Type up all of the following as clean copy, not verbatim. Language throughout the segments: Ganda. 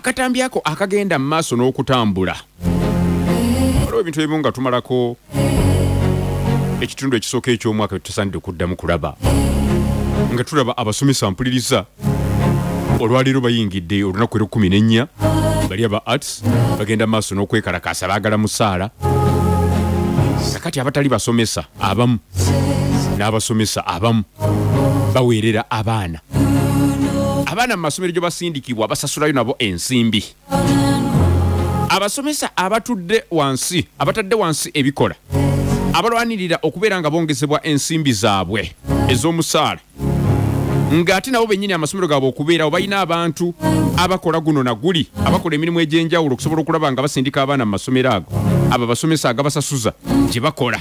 akatambi ako akagenda mu maaso n'okutambula waliwo ebintu ebimu nga tumalako ekitundu ekisooka eky'omwaka tusaanidde okuddamu kulaba nga tulaba abasomesa mpuliriza olwaleero bayingidde olunaku lw'e14 bali aba arts bagenda mu maaso n'okwekalakasa baagala musaala kakati abatali basomesa abamu n'abasomesa abamu baweerera abaana mu masomero gye basindikibwa basasulayo nabo ensimbi abasomesa abatadde wansi ebikola abalwanirira okubeera nga bongezebwa ensimbi zaabwe ez'omusaala ng'ate nabo bennyini amasomero gaabwe okubeerawo balina abantu abakola guno na guli abakola emirimu egy'enjawulo okusobola okulaba nga basindika abaana mu masomero ago abo abasomesa agabasasuza gye bakola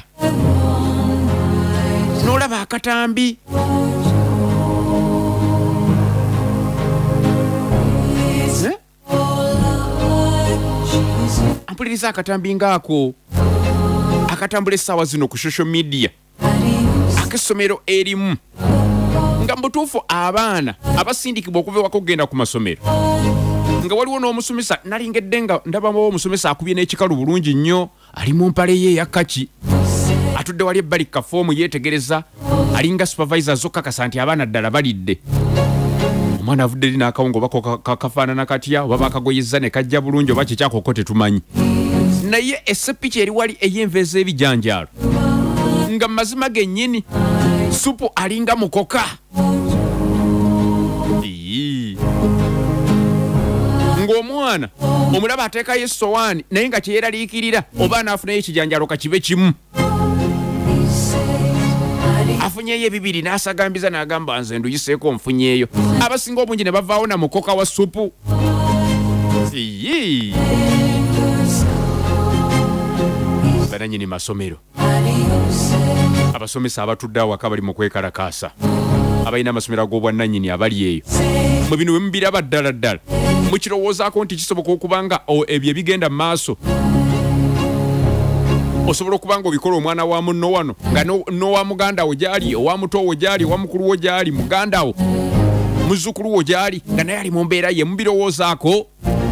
n'olaba akatambi mpuliriza akatambi ngaako akatambula essaawa zino ku social media ak'essomero erimu nga mubutuufu abaana abasindikibwa okuvewako okugenda ku masomero nga waliwo n'omusomesa nalingedde nga ndabamu omusomesa akubye n'ekikalu bulungi nnyo ali mu mpale ye eya kaki atudde wali ebbali kafoomu yeetegereza alinga supervisor zokkakasa nti abaana ddala balidde omwana avudde eri n'akawungo oba kafaanana katya oba bakagoyezza ne kajja bulungi oba kikyakoko tetumanyi naye esepiki eri wali ey'enveeza ebijanjaalo nga mazima gennyini supu alinga mukoka ng'omwana omulaba ateekayo essowaani naye nga kyeyeraliikirira oba anaafunayo ekijanjaalo kakibe kimu afunyeeyo ebibiri n'asagambiza n'agamba nze nduyiseeko nfunyeeyo abasinga obungi ne bavaawo na mukoka wa supu bananyini masomero abasomesa abatudde awaka bali mu kwekalakasa abalina amasomero ag'obwannannyini abali eyo mu bino bwe mubiraba ddala ddala mukirowoozaako nti kisoboka okuba nga ebyo ebigenda mu maaso osobola okuba nga obikola omwana wa munno wano nga n'owa muganda wo gyali owa muto wo gyali owa mukulu wo gyali muganda wo muzzukulu wo gyali nga naye ali mu mbeera ye mubirowoozaako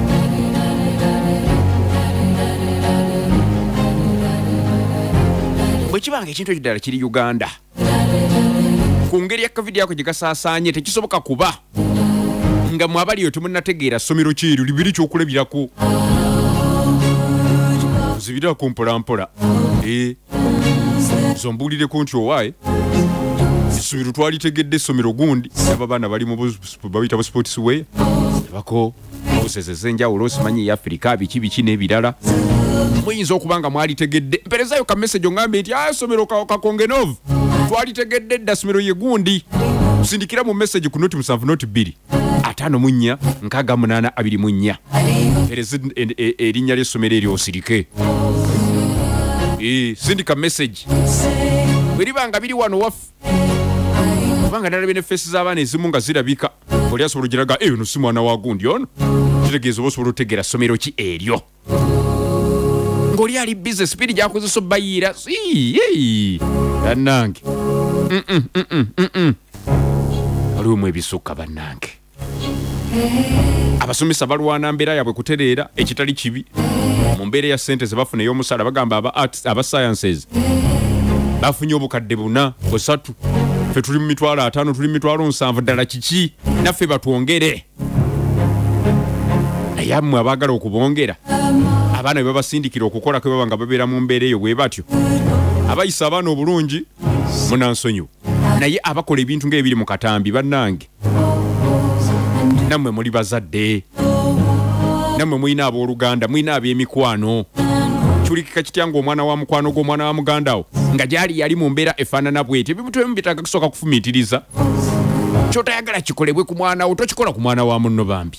bwe kibanga ekintu ekyo ddala kiri Uganda ku ngeri ya kavidiyo ako gye gasaasaanye tekisoboka kuba nga mwabaliyo temunnategeera ssomero kyeru libiri kyokulabirako zibirako mpolampola zombuulireko nti owaaye essomero twalitegedde essomero gundi aba baana bali mu babiyita bu sports wear bako osezeza enjawulo simanyi Afrika biki n'ebirala muyinza okuba nga mwalitegedde mperezayo ka message ongambe nti essomero kakongenovu twalitegedde dda ssomero ye gundi kusindikira mu message ku noti 7 noti 2 5 4 24 pereza erinnya ly'essomero eryo osirike sindika message bw'eribanga biri wano waffe kubanga nalabye ne feesi z'abaana ezimu nga zirabika oli asobola ogiraga ono si mwana wa gundi ono kitegeeza oba osobola otegeera ssomero ki eryo ng'oli ali bize sipiidi gyakozesa obbayiira bannange waliwo mu ebisukka bannange abasomesa balwana mbeera yabwe kutereera ekitali kibi mu mbeera ya ssente ze bafuna ey'omusaala bagamba aba sciences bafunye obukadde 4 3 ffe tuli mu 5 tuli mu 7 ddala kiki naffe batwongere naye mmwe abaagala okubongera abaana be babasindikira okukola kwe baba nga babeera mu mbeera eyo bwe batyo abayisa abaana obulungi munansonyiwa naye abakola ebintu ng'ebiri mu katambi bannange nammwe muli bazadde nammwe mulina abooluganda mulina ab'emikwano kiwulikika kitya ng'omwana wa mukwano gw'omwana wa muganda wo nga gyali yali mu mbeera efaanana bw'etyo ebintu ebimu bitaaga kusooka kufumiitiriza kyotayagala kikolebwe ku mwana wo tokikola ku mwana wa munno bambi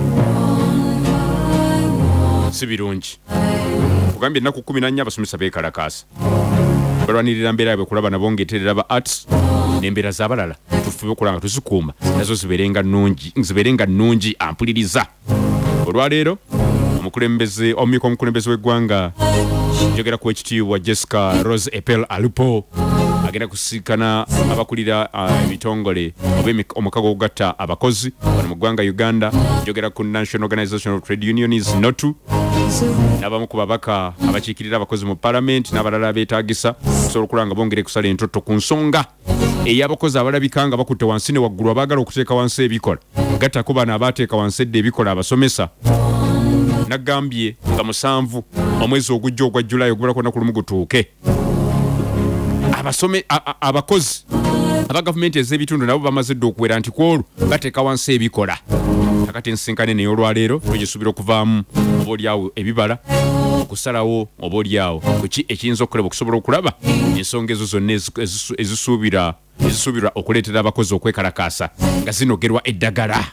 si birungi ogambye ennaku 14 abasomesa beekalakaasa balwanirira mbeera yabwe kulaba nabo ng'eterera ba arts n'embeera z'abalala tufube okulaba nga tuzikuuma nazo zibeerenga nnungi ampuliriza olwaleero omumyuka omukulembeze w'eggwanga njogera ku ekitiibwa Jessica Rose Epel Alupo agenda kusikana abakulira ebitongole omukago ogugatta abakozi wano mu ggwanga Uganda njogera ku National Organization of Trade Unions NOTU n'abamu ku babaka abakiikirira abakozi mu Parliament n'abalala beetagisa okusobola okulanga bongere kusala entoto ku nsonga ey'abakozi abalabika nga bakutte wansi ne waggulu abaagala okuteeka wansi ebikola gattako bano abaateeka wansi edda ebikola abasomesa nagambye nga 7 omwezi ogujja ogwa July ogubala kwonna ku lumu gutuuke abakozi aba gavumenti ez'ebitundu nabo bamaze dda okuwera nti kwolwo bateeka wansi ebikola akati ensinkane n'ey'olwaleero tugisuubira okuvaamu oba oliawo ebibala okusalawo oba oliawo kuki ekiyinza okukolebwa okusobola okulaba ensonga ezo zonna ezisuubirwa okuleetera abakozi okwekalakasa nga zinogerwa eddagala.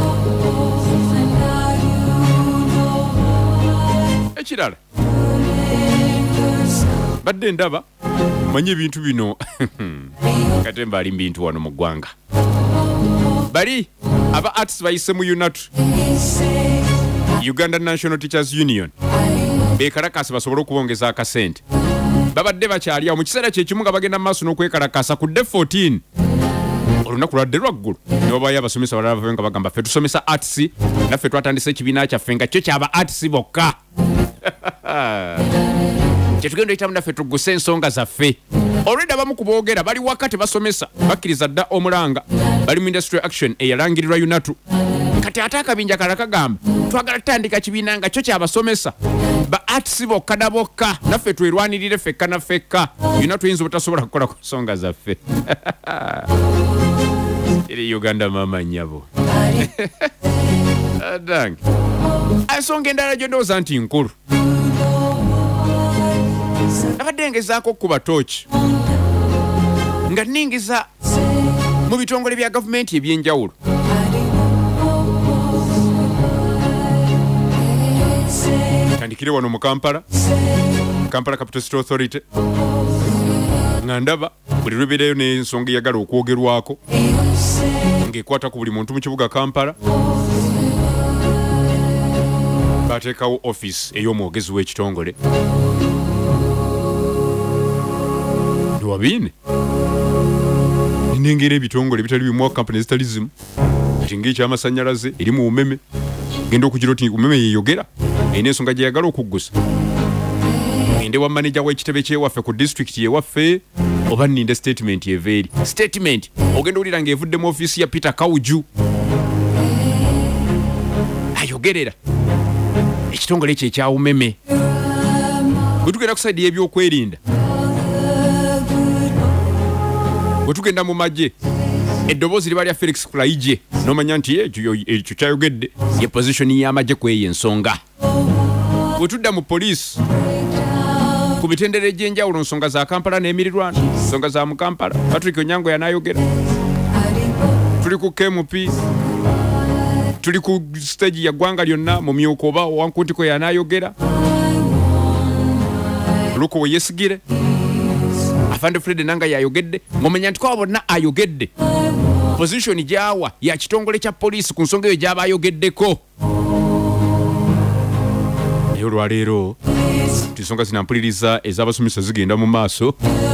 Ekirala badde ndaba manye ebintu bino kate mbali bintu wano mu ggwanga bali aba artists bayise mu UNATU Uganda National Teachers Union bekalakasa basobole okubongeza akasente babadde bakyali awo mu kiseera kyekimu nga bagenda maaso n'okwekalakasa ku day 14 olunaku lwadde lwaggulu ne babayo abasomesa balala bave nga bagamba ffe tusomesa arts naffe twatandisa ekibiina kyaffe nga kyo kyaba arts bokka kyetugenda oyitamu naffe tugguse ensonga zaffe olwedde abamu ku boogera bali waka tebasomesa bakkiriza dda omulanga bali mu industry action eyalangirirwa UNATU kati ate akabinja kala kagamba twagala tutandika kibiina nga kyo kyabasomesa ba arts bokka na bokka naffe twerwanirire fekka na fekka UNATU yinza obutasobola kukola ku nsonga zaffe eri Uganda mama nyabo adange ensonga endala gyo ndowooza nti nkulu abadde ngezaako okukuba tooki nga nningiza mu bitongole bya gavumenti ebyenjawulo tandikire wano mu Kampala Capital City Authority nga ndaba buli lwebeerayo n'ensonga eyagala okwogerwako ng'ekwata ku buli muntu mu kibuga Kampala bateekawo office ey'omwogezi w'ekitongole wabine ninengera ebitongole bitali bimu kampani zitali zimu kati ng'ekyamasanyalaze eri mu umeme genda okugira oti umeme yeyogera erina ensonga gye yagala okuggusa ngende wa manager w'ekitebe kyewaffe ku district yewaffe oba nninde statement eva eri statement ogenda owulira ng'evudde mu ofiisi ya Peter Kawuju ayogerera ekitongole ekyo ekya umeme bwe tugenda ku saidi y'ebyokwerinda bwe tugenda mu magye eddoboozi liba lya Felix Kulaije n'omanya nti ekyo kyayogedde ye position y'amagye kweyo ensonga bwe tudda mu poliisi ku mitendera egy'enjawulo nsonga za Kampala n'emirirwano nsonga za mu Kampala Patrick Onyango yanayogera tuli ku KMP tuli ku stage ya ggwanga lyonna mu myuko oba Wankutiko yanayogera luko we yesigire Afande Fred nanga yayogedde ngomenya nti kwa bonna ayogedde position gyawa ya kitongole kya police ku nsonga eyo gyaba ayogeddeko eyo lwaleero ensonga zinampuliriza ez'abasomesa zigenda mu maaso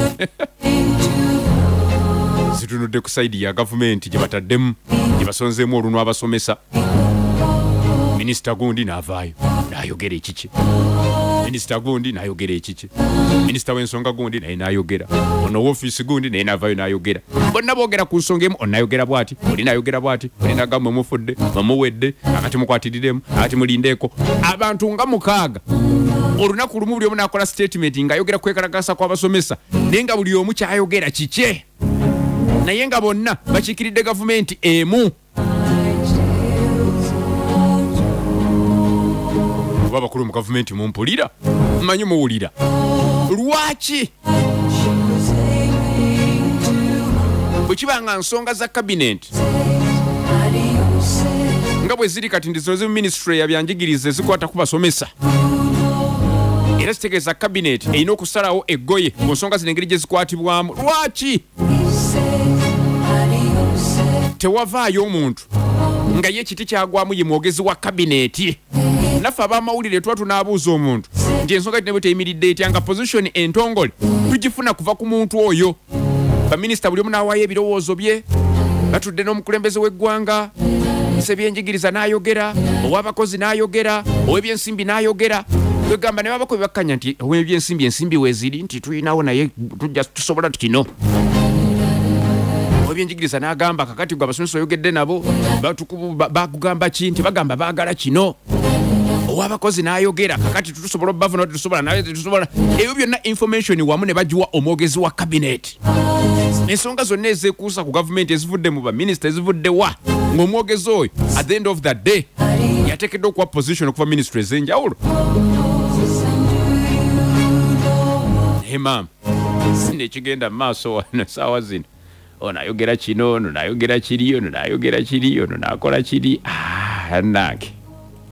zitunudde ku saidi ya gavumenti gye bataddemu gye basonzeemu olunwa abasomesa minisita gundi n'avaayo n'ayogera ekiki minisita gundi n'ayogera ekiki minisita w'ensonga gundi naye n'ayogera ono w'ofiisi gundi naye n'avaayo n'ayogera bonna boogera ku nsonga emu onayogera bw'ati oli n'ayogera bw'ati oli n'agamba mufudde bamuwedde akati mukwatiriremu akati mulindeeko abantu nga 6 olunaku lumu buli omu n'akola statement ng'ayogera kwekalakasa kw'abasomesa naye nga buli omu kyayogera kike naye nga bonna bakiikiridde gavumenti emu oba abakulu mu gavumenti mumpulira mmanyi muwulira lwaki bwe kiba nga nsonga za kabineti nga bwe ziri kati ndizoze mu ministry ya byanjigiriza ezikwata ku basomesa era zitegeeza kabineti erina okusalawo eggoye ku nsonga zino engeri gye zikwatibwamu lwaki tewavaayo omuntu nga ye ekiti kyagwamu ye mwogezi wa kabineti naffe ab'amawulire tuba tunaabuuza omuntu nti ensonga tinebwe teyimiridde etya nga position entongole tugifuna kuva ku muntu oyo baminisita buli omu n'awaayo ebirowoozo bye batudde n'omukulembeze w'eggwanga sebyenjigiriza n'ayogera ow'abakozi n'ayogera ow'ebyensimbi n'ayogera kwegamba ne babako bebakkanya nti ow'ebyensimbi ensimbi weeziri nti tulinawo naye tusobola tukino ow'ebyenjigiriza n'agamba kakati gwe abasomesa oyogedde nabo bakugamba ki nti bagamba baagala kino ow'abakozi n'ayogera kakati tutusobola obavuna tetusobola naye tetusobola ebyo byonna information wamu ne bagiwa omwogezi wa cabinet ensonga zonna ezeekuusa ku gavumenti ezivudde mu baminisita ezivudde wa ng'omwogezi oyo at the end of the day yateekeddwa okuwa position okuva ministry ez'enjawulo naye maama nekigenda mu maaso wano saawa zino ono ayogera kino ono n'ayogera kiri ono n'ayogera kiri ono n'akola kiri nange